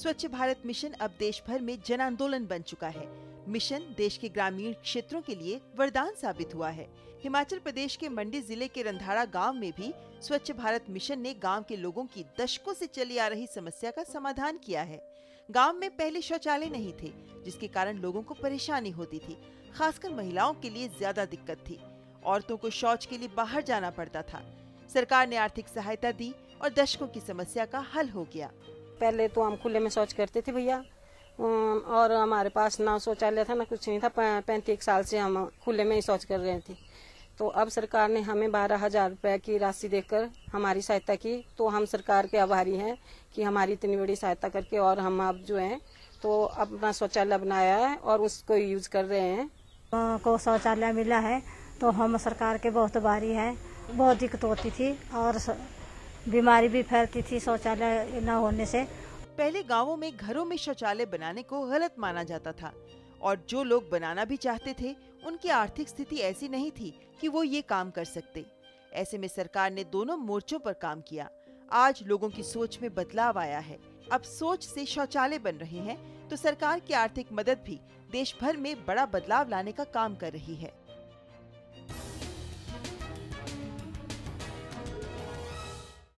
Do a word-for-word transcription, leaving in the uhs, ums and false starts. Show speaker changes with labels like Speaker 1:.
Speaker 1: स्वच्छ भारत मिशन अब देश भर में जन आंदोलन बन चुका है। मिशन देश के ग्रामीण क्षेत्रों के लिए वरदान साबित हुआ है। हिमाचल प्रदेश के मंडी जिले के रंधाड़ा गांव में भी स्वच्छ भारत मिशन ने गांव के लोगों की दशकों से चली आ रही समस्या का समाधान किया है। गांव में पहले शौचालय नहीं थे, जिसके कारण लोगों को परेशानी होती थी। खासकर महिलाओं के लिए ज्यादा दिक्कत थी। औरतों को शौच के लिए बाहर जाना पड़ता था। सरकार ने आर्थिक सहायता दी और दशकों की समस्या का हल हो गया।
Speaker 2: पहले तो हम खुले में शौच करते थे भैया, और हमारे पास ना शौचालय था ना कुछ नहीं था। पैंतीस साल से हम खुले में ही शौच कर रहे थे। तो अब सरकार ने हमें बारह हजार रुपए की राशि देकर हमारी सहायता की। तो हम सरकार के आभारी हैं कि हमारी इतनी बड़ी सहायता करके, और हम अब जो है तो अपना शौचालय बनाया है और उसको यूज कर रहे हैं।
Speaker 3: को शौचालय मिला है तो हम सरकार के बहुत आभारी हैं। बहुत दिक्कत होती थी और बीमारी भी फैलती थी शौचालय न होने से।
Speaker 1: पहले गांवों में घरों में शौचालय बनाने को गलत माना जाता था, और जो लोग बनाना भी चाहते थे उनकी आर्थिक स्थिति ऐसी नहीं थी कि वो ये काम कर सकते। ऐसे में सरकार ने दोनों मोर्चों पर काम किया। आज लोगों की सोच में बदलाव आया है। अब सोच से शौचालय बन रहे हैं तो सरकार की आर्थिक मदद भी देश भर में बड़ा बदलाव लाने का काम कर रही है।